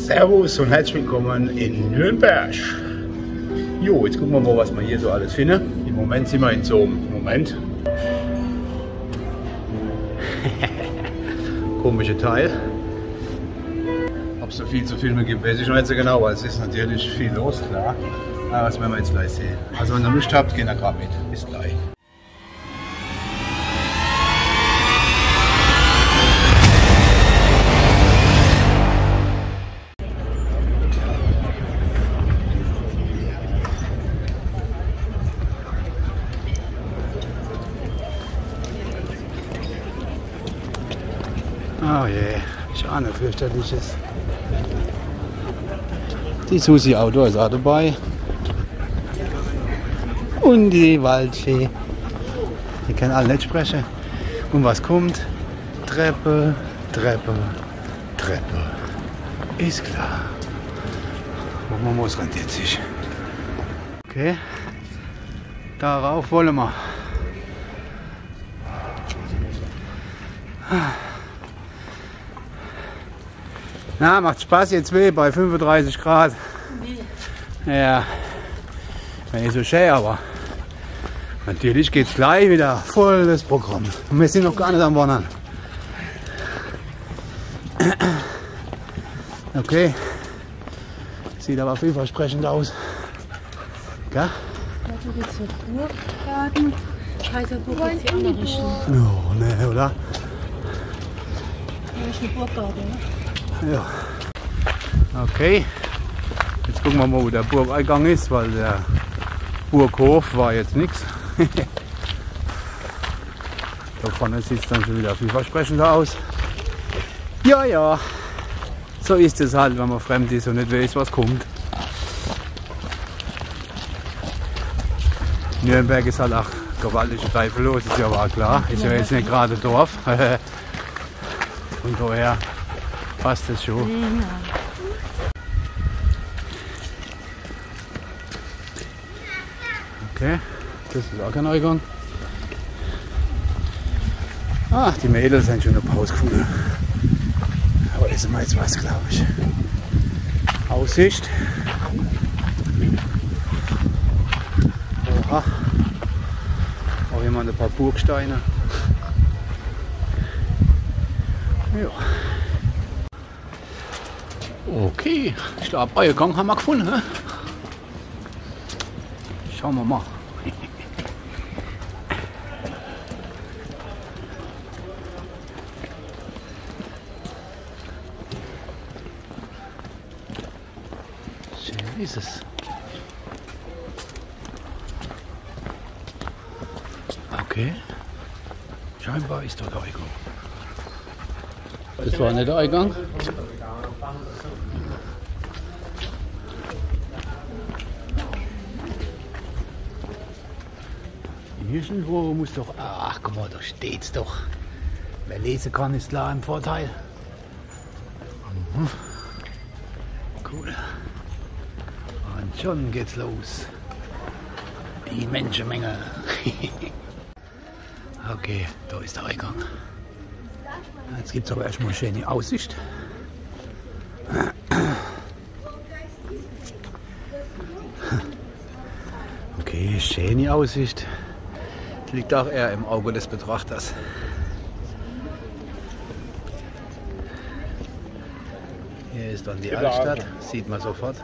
Servus und herzlich willkommen in Nürnberg. Jo, jetzt gucken wir mal, was wir hier so alles finden. Im Moment sind wir in so einem komischen Teil. Ob es so viel zu filmen gibt, weiß ich noch nicht so genau, weil es ist natürlich viel los, klar. Aber das werden wir jetzt gleich sehen. Also wenn ihr Lust habt, geht ihr gerade mit. Bis gleich. Oh je, schade, fürchterliches. Die Susi Auto ist auch dabei. Und die Waldfee. Die können alle nicht sprechen. Und was kommt? Treppe, Treppe, Treppe. Ist klar. Und man muss rentiert sich. Okay. Darauf wollen wir. Na, macht Spaß jetzt weh bei 35 Grad. Nee. Ja, wenn nicht so schön, aber natürlich geht es gleich wieder volles Programm. Und wir sind noch gar nicht am Wandern. Okay, sieht aber vielversprechend aus. Gell? Also die zur Burggarten, Kaiserburg ist die andere Richtung. Oh, ne, oder? Das ist eine Burggarten, ne? Ja. Okay, jetzt gucken wir mal, wo der Burgeingang ist, weil der Burghof war jetzt nichts. Da vorne sieht es dann schon wieder vielversprechender aus. Ja, ja, so ist es halt, wenn man fremd ist und nicht weiß, was kommt. Nürnberg ist halt auch gewaltig zweifellos, ist ja aber klar. Ist ja jetzt nicht gerade Dorf. Von daher passt das schon. Okay, das ist auch kein Eingang. Ach, die Mädels sind schon auf Haus gefunden. Aber ist immer jetzt was, glaube ich. Aussicht. Oha. Auch jemand ein paar Burgsteine. Ja. Okay, ich glaube, euer Gang haben wir gefunden. He? Schauen wir mal. Schön ist es. Okay, scheinbar ist dort der Eingang. Das war nicht der Eingang. Irgendwo muss doch. Ach guck mal, da steht's doch. Wer lesen kann, ist klar im Vorteil. Cool. Und schon geht's los. Die Menschenmenge. Okay, da ist der Eingang. Jetzt gibt es aber erstmal eine schöne Aussicht. Okay, schöne Aussicht. Liegt auch eher im Auge des Betrachters. Hier ist dann die Altstadt, sieht man sofort.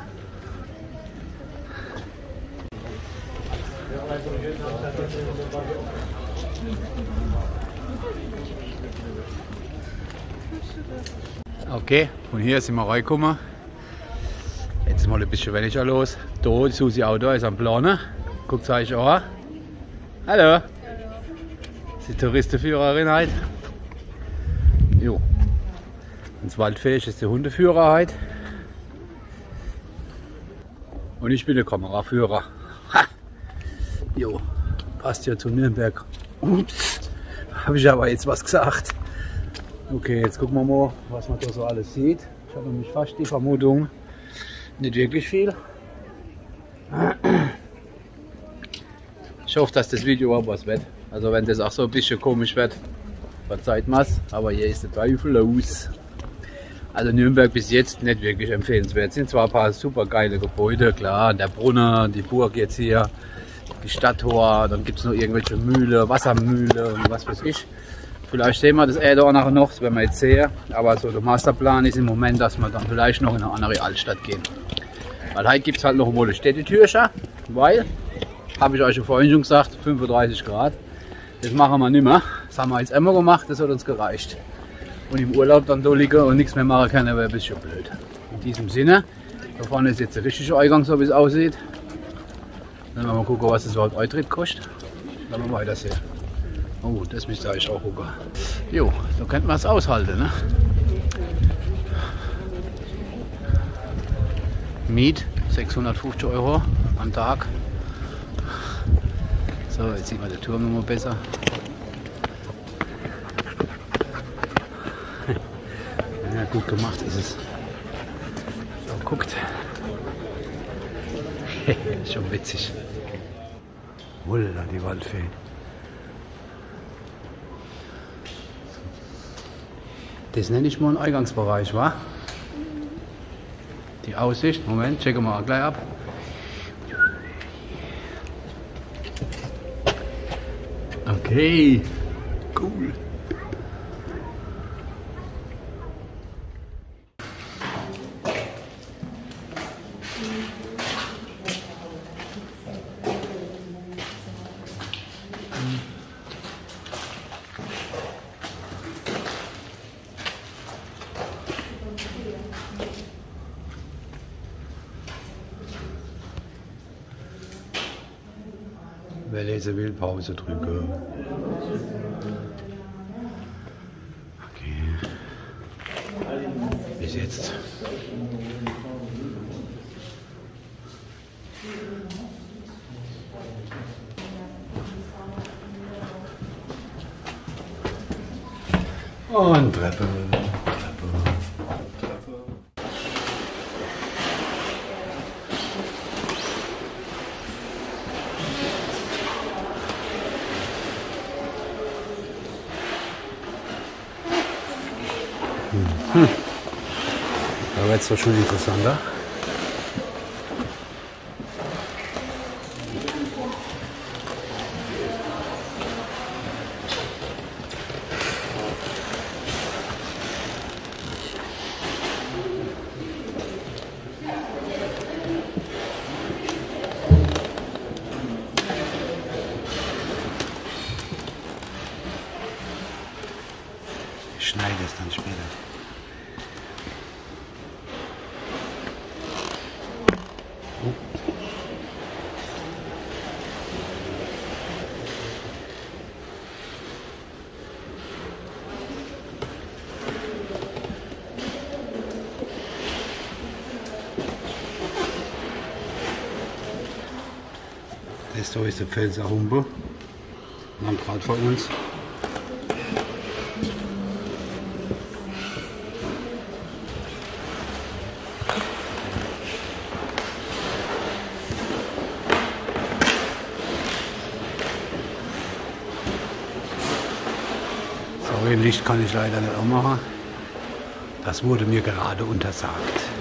Okay, und hier sind wir reingekommen. Jetzt ist mal ein bisschen weniger los. Da, die Susi Auto ist am Planen. Guckt euch an. Hallo. Das ist die Touristenführerin heute. Jo. Und das Waldfee ist die Hundeführer heute. Und ich bin der Kameraführer. Ha! Jo, passt ja zu Nürnberg. Ups, habe ich aber jetzt was gesagt. Okay, jetzt gucken wir mal, was man da so alles sieht. Ich habe nämlich fast die Vermutung, nicht wirklich viel. Ich hoffe, dass das Video auch was wird. Also wenn das auch so ein bisschen komisch wird, verzeiht mir's. Aber hier ist der Teufel los. Also Nürnberg bis jetzt nicht wirklich empfehlenswert. Es sind zwar ein paar super geile Gebäude, klar, der Brunner, die Burg jetzt hier, die Stadttor, dann gibt es noch irgendwelche Mühle, Wassermühle und was weiß ich. Vielleicht sehen wir das auch nachher noch, das werden wir jetzt sehen. Aber so der Masterplan ist im Moment, dass wir dann vielleicht noch in eine andere Altstadt gehen. Weil heute gibt es halt noch mal eine Städtetürsche, weil, habe ich euch ja vorhin schon gesagt, 35 Grad. Das machen wir nicht mehr. Das haben wir jetzt immer gemacht, das hat uns gereicht. Und im Urlaub dann da liegen und nichts mehr machen können, wäre ein bisschen blöd. In diesem Sinne, da vorne ist jetzt der richtige Eingang, so wie es aussieht. Dann werden wir mal gucken, was das überhaupt Eintritt kostet. Dann werden wir weiter sehen. Oh, das müsste eigentlich auch gucken. Jo, so könnte man es aushalten, ne? Miet 650 € am Tag. So, jetzt sieht man den Turm nochmal besser. Ja, gut gemacht ist es. So, guckt. Schon witzig. Wunder, die Waldfee. Das nenne ich mal einen Eingangsbereich, wa? Die Aussicht, Moment, checken wir gleich ab. Okay, cool. Wer lesen will, Pause drücken. Okay. Bis jetzt. Und Treppe. Da wird es doch schon interessanter. Ich schneide es dann später. Das da ist der Pfälzer Humpe, Landrat von uns. So ein Licht kann ich leider nicht auch machen. Das wurde mir gerade untersagt.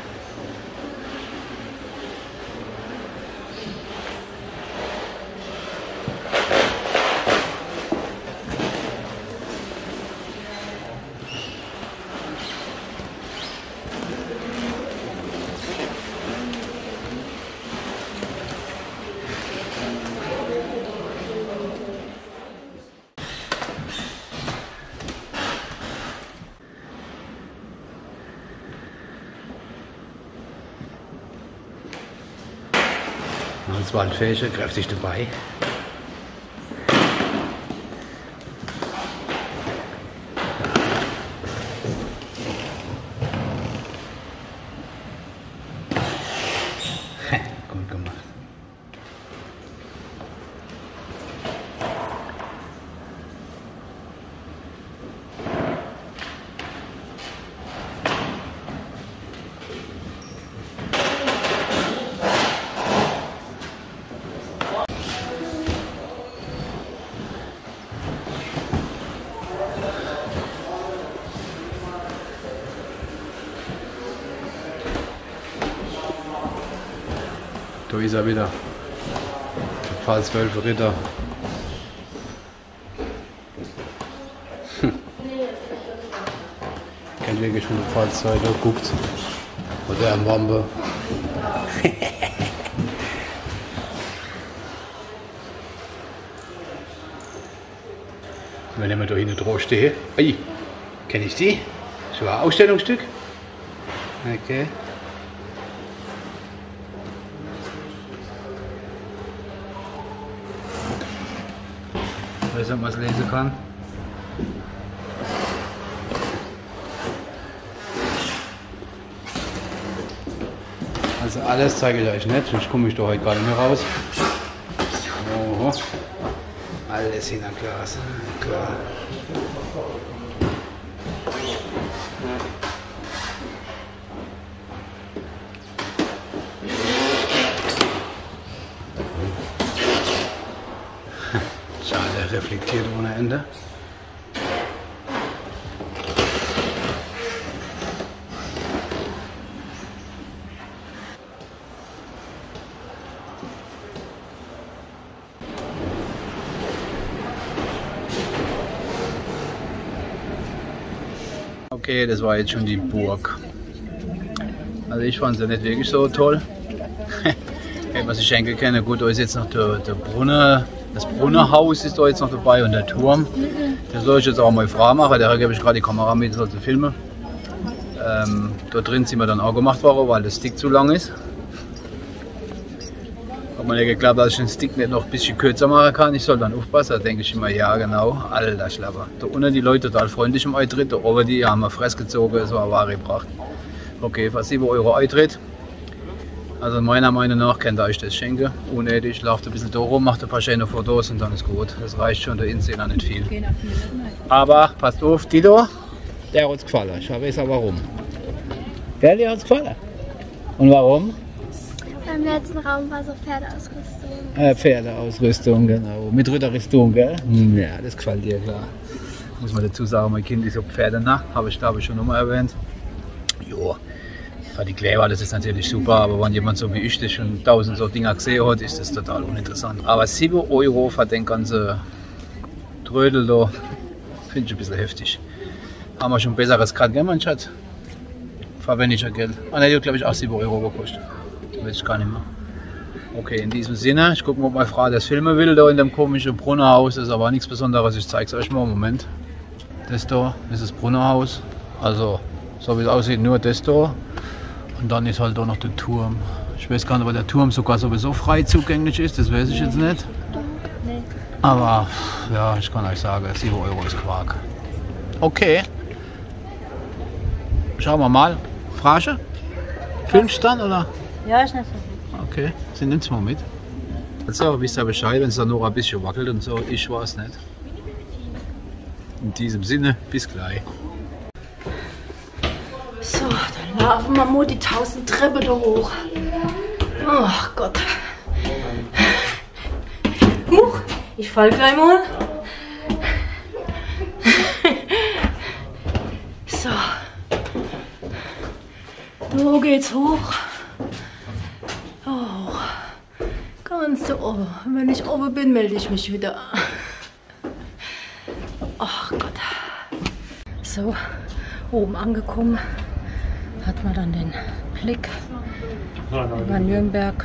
Als Waldfächer kräftig dabei. Gut gemacht. Da ist er wieder. Der Pfalzwölfe Ritter. Kennt wirklich von der Pfalzzeit, da guckt. Oder am Wampe. Wenn ich da hinten drauf stehe. Ei, kenne ich die? So ein Ausstellungsstück. Okay. Ich weiß nicht, ob man es lesen kann. Also alles zeige ich euch nicht, sonst komme ich da heute gar nicht mehr raus. Oh. Alles in ein Glas, klar. Schade, reflektiert ohne Ende. Okay, das war jetzt schon die Burg. Also ich fand sie nicht wirklich so toll. Hätte man sich schenken können. Gut, da ist jetzt noch der Brunnen, das Brunnenhaus ist da jetzt noch dabei und der Turm. Das soll ich jetzt auch mal frei machen. Da gebe ich gerade die Kamera mit, so zu filmen. Da drin sind wir dann auch gemacht worden, weil der Stick zu lang ist. Hat mir nicht geglaubt, dass ich den Stick nicht noch ein bisschen kürzer machen kann. Ich soll dann aufpassen. Da denke ich immer, ja genau, alter Schlapper. Da unten die Leute total freundlich im Eintritt, da oben die haben wir Fress gezogen, so eine Ware gebracht. Okay, für 7 € Eintritt. Also meiner Meinung nach könnt ihr euch das schenken. Unnötig, lauft ein bisschen da rum, macht ein paar schöne Fotos und dann ist gut. Das reicht schon, da innen sehen nicht viel. Aber passt auf, Tito, der hat es gefallen. Ich weiß auch warum. Gell, dir hat es gefallen? Und warum? Beim letzten Raum war so Pferdeausrüstung. Pferdeausrüstung, genau. Mit Ritterrüstung, gell? Ja, das gefällt dir, klar. Muss man dazu sagen, mein Kind ist so Pferdenach, habe ich glaube ich schon nochmal erwähnt. Jo, für die Kleber, das ist natürlich super, aber wenn jemand so wie ich das schon 1000 so Dinger gesehen hat, ist das total uninteressant. Aber 7 € für den ganzen Trödel da, finde ich ein bisschen heftig. Haben wir schon besseres gehabt, gell, mein Schatz? Für weniger Geld. Ah ne, die hat glaube ich auch 7 € gekostet. Weiß ich gar nicht mehr. Okay, in diesem Sinne, ich gucke mal, ob meine Frau das filmen will, da in dem komischen Brunnenhaus. Das ist aber nichts Besonderes, ich zeige es euch mal. Moment. Das da ist das Brunnenhaus. Also, so wie es aussieht, nur das da. Und dann ist halt da noch der Turm. Ich weiß gar nicht, ob der Turm sogar sowieso frei zugänglich ist, das weiß ich jetzt nicht. Aber, ja, ich kann euch sagen, 7 € ist Quark. Okay. Schauen wir mal. Frage? Filmst du dann, oder? Ja, ist nicht so. Okay, Sie nimmt es mal mit. Also, wisst ihr Bescheid, wenn es dann noch ein bisschen wackelt und so, ich weiß nicht. In diesem Sinne, bis gleich. So, dann laufen wir mal die 1000 Treppen da hoch. Ach Gott. Huch, ich fall gleich mal. So. Da geht's hoch. Oh, ganz da oben. Wenn ich oben bin, melde ich mich wieder. Ach Gott. So, oben angekommen hat man dann den Blick über Nürnberg.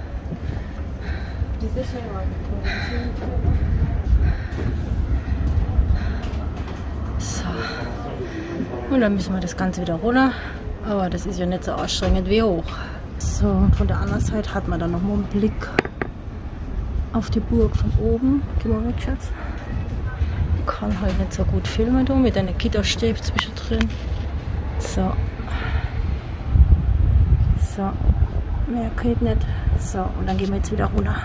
So. Und dann müssen wir das Ganze wieder runter. Aber das ist ja nicht so anstrengend wie hoch. So, und von der anderen Seite hat man dann noch mal einen Blick auf die Burg von oben. Geh mal weg, Schatz. Kann halt nicht so gut filmen da mit einer Gitterstäbe zwischendrin. So. So. Mehr geht nicht. So, und dann gehen wir jetzt wieder runter.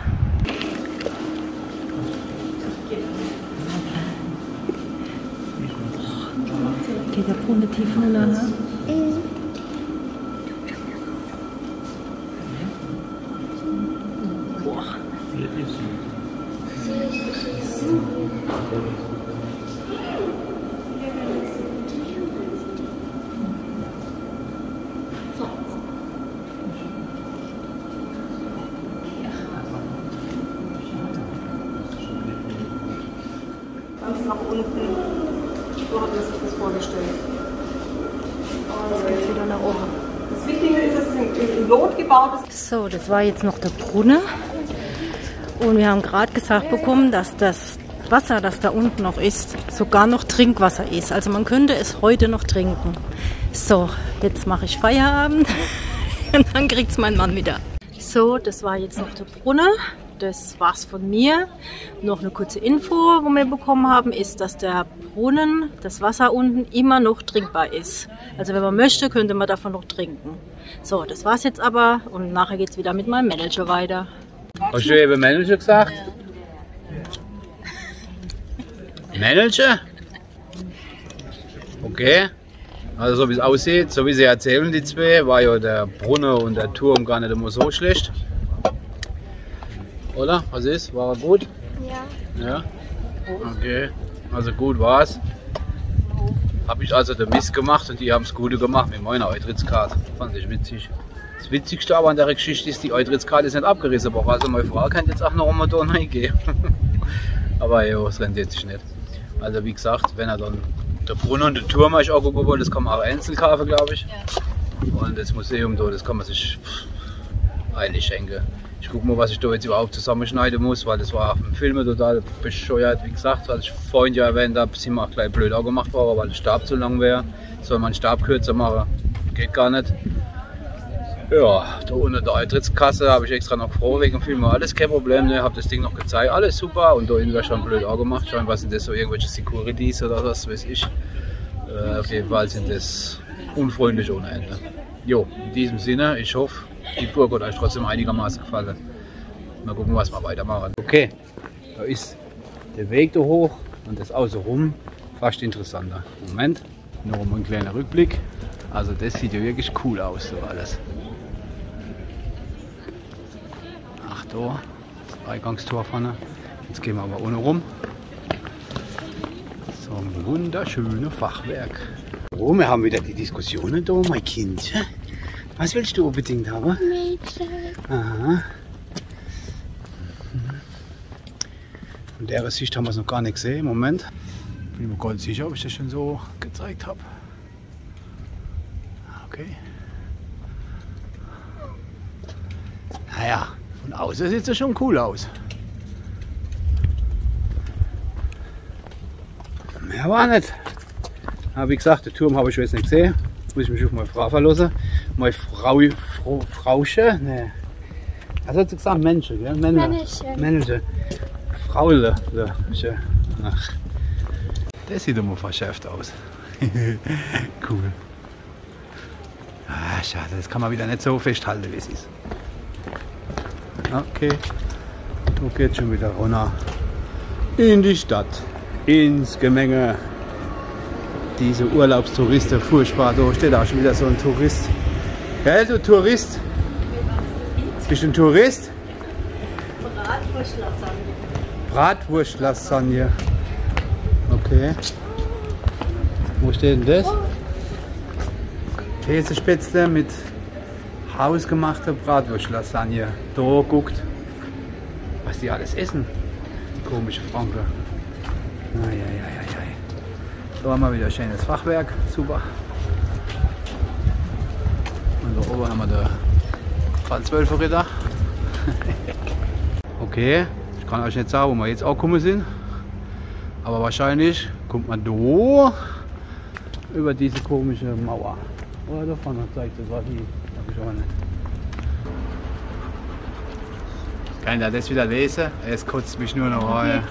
Geht der Brunnen tief runter, ne? nach unten. So hat er sich das vorgestellt. Jetzt wieder nach oben. Das Wichtige ist, dass es in Lot gebaut ist. So, das war jetzt noch der Brunnen. Und wir haben gerade gesagt bekommen, dass das Wasser, das da unten noch ist, sogar noch Trinkwasser ist. Also man könnte es heute noch trinken. So, jetzt mache ich Feierabend und dann kriegt es mein Mann wieder. So, das war jetzt noch der Brunnen. Das war's von mir. Noch eine kurze Info, wo wir bekommen haben, ist, dass der Brunnen, das Wasser unten immer noch trinkbar ist. Also wenn man möchte, könnte man davon noch trinken. So, das war's jetzt aber und nachher geht's wieder mit meinem Manager weiter. Hast du eben Manager gesagt? Ja. Manager? Okay. Also so wie es aussieht, so wie sie erzählen, die zwei, war ja der Brunnen und der Turm gar nicht immer so schlecht. Oder? Was ist? War er gut? Ja. Ja? Okay. Also gut war's. Habe ich also den Mist gemacht und die haben das Gute gemacht mit meiner Eintrittskarte. Fand ich witzig. Das Witzigste aber an der Geschichte ist, die Eintrittskarte ist nicht abgerissen. Aber also meine Frau kann jetzt auch noch einmal da reingehen. Aber ja, es rentiert sich nicht. Also wie gesagt, wenn er dann der Brunnen und der Turm ich auch gucken wollte, das kann man auch einzeln kaufen, glaube ich. Ja. Und das Museum da, das kann man sich eilig schenken. Ich gucke mal, was ich da jetzt überhaupt zusammenschneiden muss, weil das war im Film total bescheuert. Wie gesagt, was ich vorhin ja erwähnt habe, sind wir auch gleich blöd auch gemacht worden, weil der Stab zu lang wäre. Soll man den Stab kürzer machen? Geht gar nicht. Ja, da unter der Eintrittskasse habe ich extra noch gefragt wegen dem Film, alles kein Problem, ne, habe das Ding noch gezeigt, alles super und da innen wäre schon blöd auch gemacht. Scheinbar sind das so irgendwelche Securities oder was weiß ich. Auf jeden Fall sind das unfreundlich ohne Ende. Jo, in diesem Sinne, ich hoffe, die Burg hat euch trotzdem einigermaßen gefallen. Mal gucken, was wir weitermachen. Okay, da ist der Weg da hoch und das außenrum fast interessanter. Moment, noch mal ein kleiner Rückblick. Also das sieht ja wirklich cool aus, so alles. Ach da, das Eingangstor vorne. Jetzt gehen wir aber ohne rum. So ein wunderschönes Fachwerk. Oh, wir haben wieder die Diskussionen da, mein Kind. Was willst du unbedingt haben? Mädchen. Aha. Von der Sicht haben wir es noch gar nicht gesehen. Moment. Bin mir ganz sicher, ob ich das schon so gezeigt habe. Okay. Naja, von außen sieht es schon cool aus. Mehr war nicht. Aber wie gesagt, den Turm habe ich jetzt nicht gesehen. Muss ich mich auf meine Frau verlassen. Meine Frausche, ne. Was hat sie gesagt? Menschen, gell? Menschen. Fraule. Ach. Das sieht immer verschärft aus. Cool. Ah, schade, das kann man wieder nicht so festhalten, wie es ist. Okay. Da geht schon wieder runter. In die Stadt. Ins Gemenge. Diese Urlaubstouristen, furchtbar, da steht auch schon wieder so ein Tourist. Gell, du Tourist? Bist du ein Tourist? Bratwurstlasagne. Bratwurstlasagne. Okay. Wo steht denn das? Käsespätzle mit hausgemachter Bratwurstlasagne. Da guckt, was die alles essen. Die komische Franke. Da haben wir wieder ein schönes Fachwerk, super. Und da oben haben wir den Pfalzwölfe-Ritter. Okay, ich kann euch nicht sagen, wo wir jetzt auch gekommen sind. Aber wahrscheinlich kommt man da über diese komische Mauer. Oder da vorne zeigt das war die, hab ich auch nicht. Kann ich das wieder lesen? Es kotzt mich nur noch an.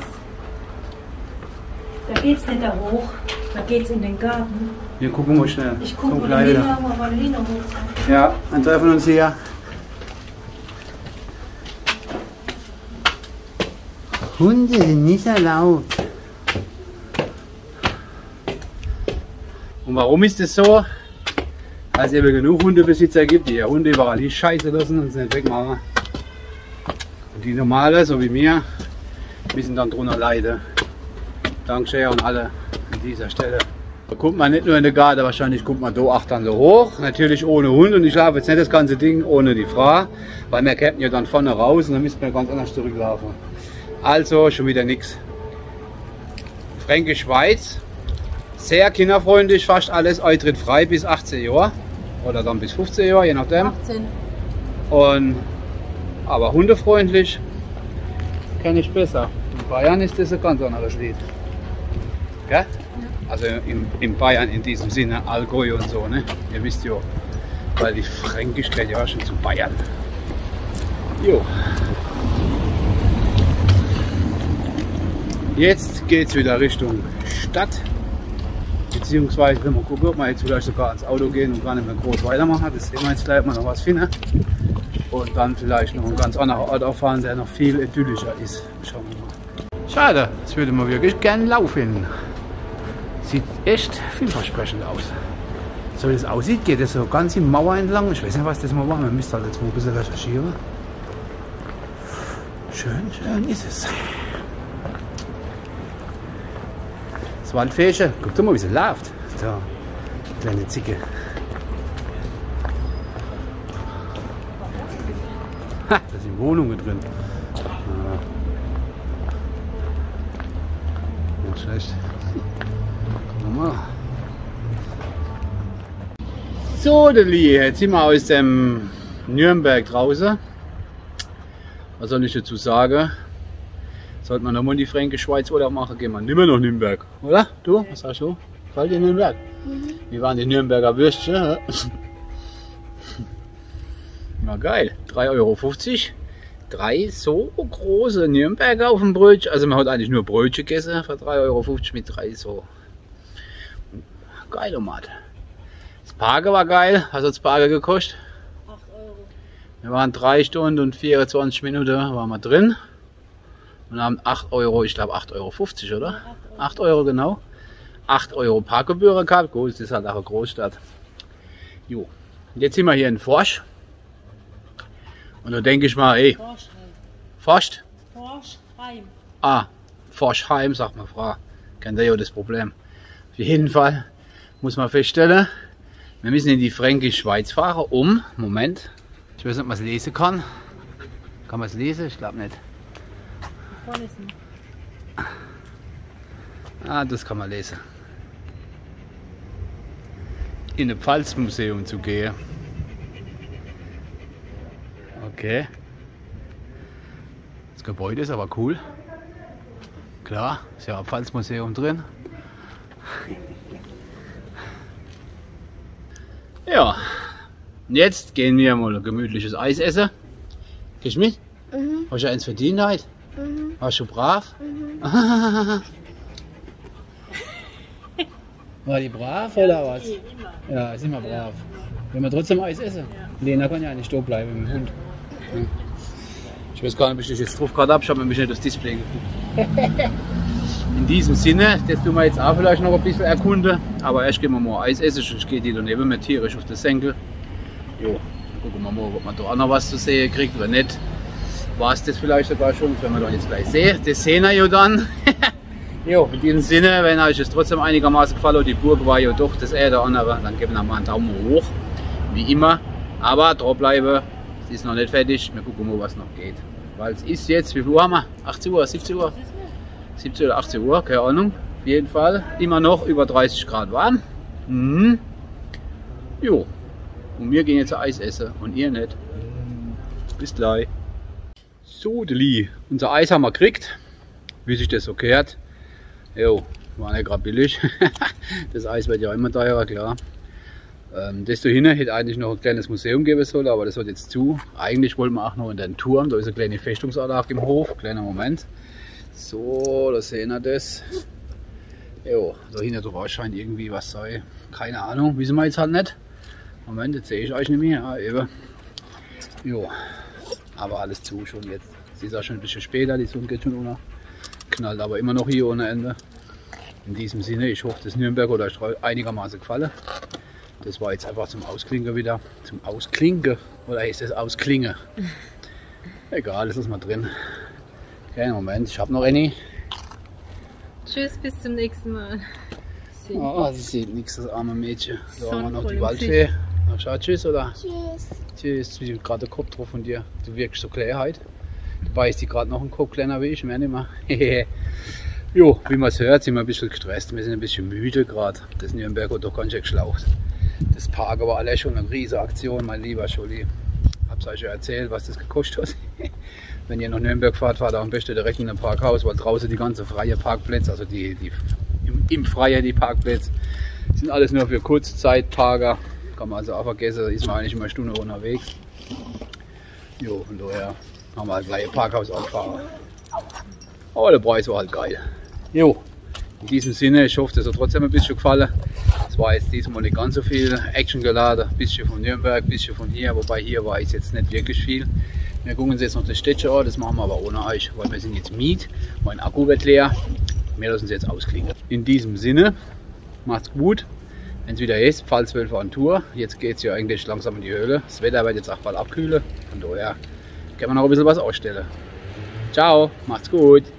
Da geht's nicht da hoch, da geht's in den Garten. Wir gucken mal schnell. Ich gucke mal Lina hoch. Ja, dann treffen wir uns hier. Hunde sind nicht erlaubt. Und warum ist das so? Weil es eben genug Hundebesitzer gibt, die ja Hunde überall hier scheiße lassen und sie nicht wegmachen. Und die normale, so wie mir, müssen dann drunter leiden. Dankeschön an alle an dieser Stelle. Da kommt man nicht nur in den Garten, wahrscheinlich kommt man da auch dann so hoch. Natürlich ohne Hund und ich laufe jetzt nicht das ganze Ding ohne die Frau, weil wir campen ja dann vorne raus und dann müssen wir ganz anders zurücklaufen. Also schon wieder nichts. Fränkisch Schweiz. Sehr kinderfreundlich, fast alles eintrittfrei bis 18 Jahre. Oder dann bis 15 Jahre, je nachdem. 18. Aber hundefreundlich kenne ich besser. In Bayern ist das ein ganz anderes Lied. Gell? Ja. Also in Bayern in diesem Sinne, Allgäu und so, ne? Ihr wisst ja, weil die Fränkisch gehört ja schon zu Bayern. Jo. Jetzt geht es wieder Richtung Stadt. Beziehungsweise, wenn wir gucken, ob wir jetzt vielleicht sogar ans Auto gehen und gar nicht mehr groß weitermachen. Das sehen wir jetzt gleich, ob wir noch was finden. Und dann vielleicht noch einen ganz anderen Ort auffahren, der noch viel idyllischer ist. Schauen wir mal. Schade, das würde man wirklich gerne laufen. Sieht echt vielversprechend aus. So wie das aussieht, geht es so ganz die Mauer entlang. Ich weiß nicht, was das mal war. Man müsste halt jetzt mal ein bisschen recherchieren. Schön, schön ist es. Das Waldfäsche, guck doch mal, wie sie läuft. So, kleine Zicke. Ha, da sind Wohnungen drin. Ja. Nicht schlecht. Mal. So, jetzt sind wir aus dem Nürnberg draußen. Was soll ich dazu sagen? Sollte man nochmal in die Fränkisch Schweiz Urlaub machen, gehen wir nicht mehr nach Nürnberg. Oder? Du? Was sagst du? Gefällt dir Nürnberg? Mhm. Wie waren die Nürnberger Würstchen? Na geil. 3,50 €. 3 so große Nürnberger auf dem Brötchen. Also man hat eigentlich nur Brötchen gegessen für 3,50 € mit 3 so. Geil, Omat. Das Parken war geil. Was hat das Parken gekostet? 8 €. Wir waren 3 Stunden und 24 Minuten waren wir drin. Und haben 8 €, ich glaube 8,50 € oder? 8 € genau. 8 € Parkgebühren gehabt. Gut, es ist halt auch eine Großstadt. Jo. Jetzt sind wir hier in Forsch. Und da denke ich mal, ey. Forsch? Forschheim. Ah, Forschheim, sagt man, Frau. Kennt ihr ja das Problem. Auf jeden Fall muss man feststellen, wir müssen in die Fränkisch Schweiz fahren, Moment. Ich weiß nicht, ob man es lesen kann. Kann man es lesen? Ich glaube nicht. Vorlesen. Ah, das kann man lesen. In ein Pfalzmuseum zu gehen. Okay. Das Gebäude ist aber cool. Klar, ist ja ein Pfalzmuseum drin. Ja, jetzt gehen wir mal ein gemütliches Eis essen. Gehst du mit? Mhm. Hast du eins verdient heute? Mhm. Warst du brav? Mhm. War die brav oder was? Ja, ist immer brav. Wenn wir trotzdem Eis essen. Ja. Lena kann ja nicht da bleiben mit dem Hund. Ich weiß gar nicht, ob ich das jetzt drauf gerade habe. Ich habe mich nicht das Display geguckt. In diesem Sinne, das tun wir jetzt auch vielleicht noch ein bisschen erkunden. Aber erst gehen wir mal Eis essen. Ich gehe die daneben mir tierisch auf den Senkel. Jo, gucken wir mal, ob man da auch noch was zu sehen kriegt oder nicht. War es das vielleicht sogar schon, wenn wir dann jetzt gleich sehen. Das sehen wir ja dann. Jo, in diesem Sinne, wenn euch es trotzdem einigermaßen gefallen hat, die Burg war ja doch das eher der andere, dann geben wir mal einen Daumen hoch. Wie immer. Aber dranbleiben, es ist noch nicht fertig. Wir gucken mal, was noch geht. Weil es ist jetzt, wie viel Uhr haben wir? 18 Uhr, 17 Uhr? 17 oder 18 Uhr, keine Ahnung. Auf jeden Fall immer noch über 30 Grad warm. Mhm. Jo. Und wir gehen jetzt Eis essen und ihr nicht. Bis gleich. So, Deli. Unser Eis haben wir gekriegt. Wie sich das so gehört. Jo, war nicht gerade billig. Das Eis wird ja immer teurer, klar. Das da hinten hätte eigentlich noch ein kleines Museum geben sollen, aber das hat jetzt zu. Eigentlich wollten wir auch noch in den Turm. Da ist eine kleine Festungsanlage im Hof. Kleiner Moment. So, da sehen wir das. Jo, da hinten drauf scheint irgendwie was sein. Keine Ahnung, wissen wir jetzt halt nicht. Moment, jetzt sehe ich euch nicht mehr. Ah, eben. Jo, aber alles zu schon jetzt. Es ist auch schon ein bisschen später, die Sonne geht schon unter. Knallt aber immer noch hier ohne Ende. In diesem Sinne, ich hoffe, das Nürnberg hat euch einigermaßen gefallen. Das war jetzt einfach zum Ausklinken wieder. Zum Ausklinken. Oder ist das Ausklingen? Egal, das ist mal drin. Okay, Moment, ich habe noch eine. Tschüss, bis zum nächsten Mal. Oh, sie sieht nichts, das arme Mädchen. Da haben wir noch die Waldfee. Na, schau, tschüss, oder? Tschüss. Tschüss, wie gerade der Kopf drauf von dir. Du wirkst so klein heute. Du beißt die gerade noch einen Kopf kleiner wie ich, mehr nicht mehr. Jo, wie man es hört, sind wir ein bisschen gestresst. Wir sind ein bisschen müde gerade. Das Nürnberg hat doch ganz schön geschlaucht. Das Parken war alles schon eine riesige Aktion, mein lieber Scholli. Ich habe es euch ja erzählt, was das gekostet hat. Wenn ihr nach Nürnberg fahrt, fahrt ihr am besten direkt in ein Parkhaus, weil draußen die ganzen freien Parkplätze, also im Freien die Parkplätze, sind alles nur für Kurzzeitparker. Kann man also auch vergessen, ist man eigentlich immer eine Stunde unterwegs. Jo, von daher haben wir halt gleich ein Parkhaus angefahren. Aber der Preis war halt geil. Jo, in diesem Sinne, ich hoffe, das hat trotzdem ein bisschen gefallen. Es war jetzt diesmal nicht ganz so viel Action geladen. Ein bisschen von Nürnberg, ein bisschen von hier, wobei hier war es jetzt nicht wirklich viel. Wir gucken uns jetzt noch das Städtchen an, das machen wir aber ohne euch, weil wir sind jetzt Miet. Mein Akku wird leer. Wir lassen es jetzt ausklingen. In diesem Sinne, macht's gut. Wenn es wieder ist, Pfalz 12 an Tour. Jetzt geht es ja eigentlich langsam in die Höhle. Das Wetter wird jetzt auch bald abkühlen. Von daher können wir noch ein bisschen was ausstellen. Ciao, macht's gut.